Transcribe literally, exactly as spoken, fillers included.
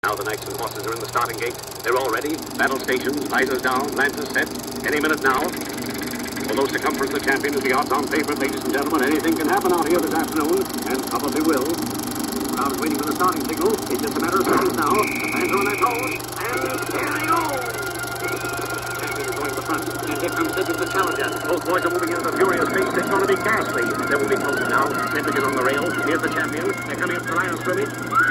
Now the knights and horses are in the starting gate. They're all ready. Battle stations, visors down, lances set. Any minute now. Although Circumference the champion is the odds-on favorite, ladies and gentlemen, anything can happen out here this afternoon, and probably will. The crowd is waiting for the starting signal. It's just a matter of seconds now. The fans are on their toes, and here they go! The champion is going to the front, and here comes Cedric the challenger. Both boys are moving into the furious pace. It's going to be ghastly. They will be close now. Cedric is on the rail. Here's the champion. They're coming up to the line of scrimmage.